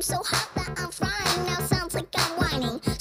so hot that I'm frying. Now sounds like I'm whining.